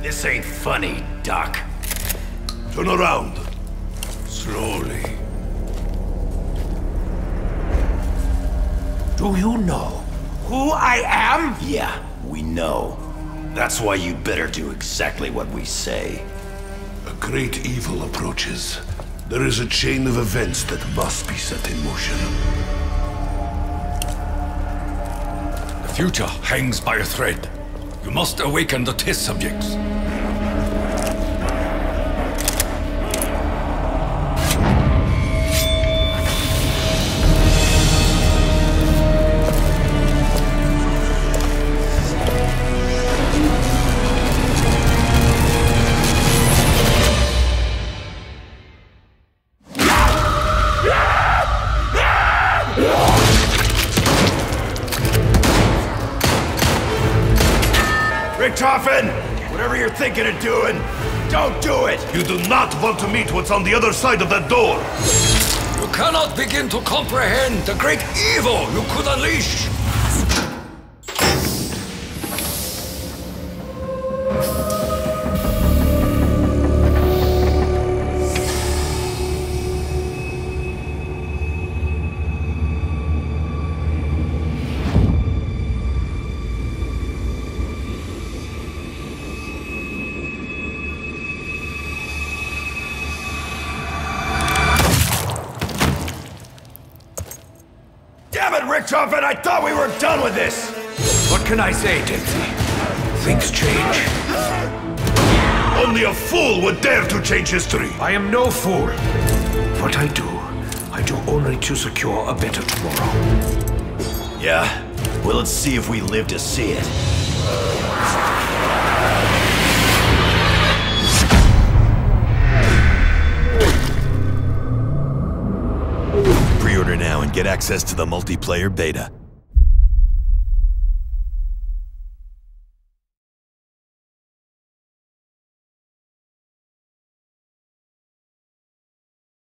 This ain't funny, Doc. Turn around. Slowly. Do you know who I am? Yeah, we know. That's why you'd better do exactly what we say. A great evil approaches. There is a chain of events that must be set in motion. The future hangs by a thread. You must awaken the test subjects. Richtofen! Whatever you're thinking of doing, don't do it! You do not want to meet what's on the other side of that door! You cannot begin to comprehend the great evil you could unleash! Damn it, Richtofen! I thought we were done with this! What can I say, Dixie? Things change. Only a fool would dare to change history! I am no fool. What I do only to secure a better tomorrow. Yeah? Well, let's see if we live to see it. Pre-order now and get access to the multiplayer beta.